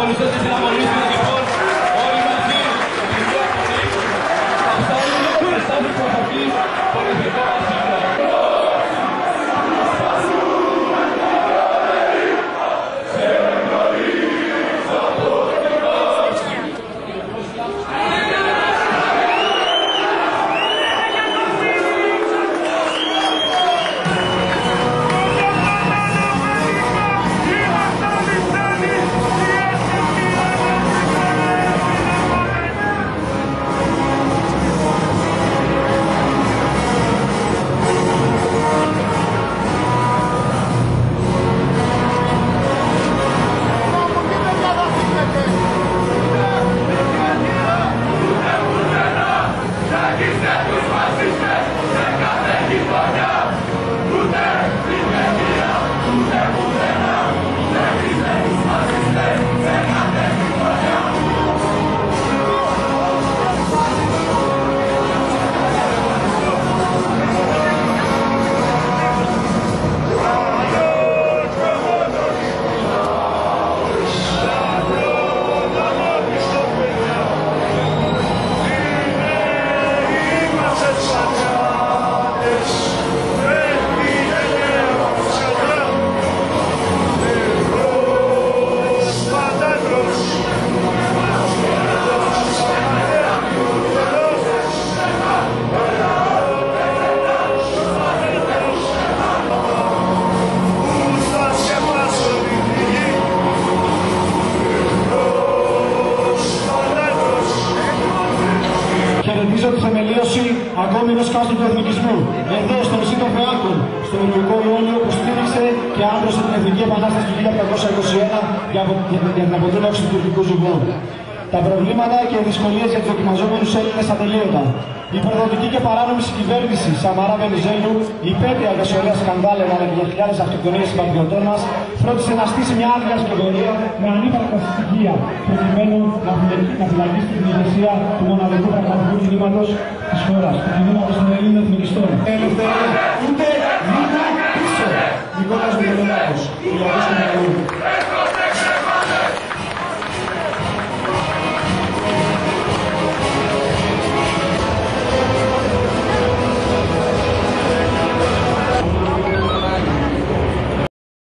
Χαιρετίζω τη θεμελίωση ακόμη ενός κάστρου του εθνικισμού, εδώ στο νησί των Φεάκων, στο Ειρηνικό Ιόνιο που στήριξε και άντρωσε την Εθνική Επανάσταση του 1821 για την αποτρίμαξη του τουρκικού ζυγού. Τα προβλήματα και οι δυσκολίες για τους δοκιμαζόμενους Έλληνες ατελείωτα. Η προδοτική και παράνομη συγκυβέρνηση Σαμαρά Βενιζέλου, υπέτεια για σωρία σκανδάλαινα με τις χιλιάδες αυτοκτονίες συμπατριωτών μας, φρόντισε να στήσει μια άδεια κατηγορία με ανύπαρκτα στοιχεία, προκειμένου να φυλακίσει την ηγεσία του μοναδικού πραγματικού κινήματος της χώρας, του κινήματος των Ελλήνων εθνικιστών.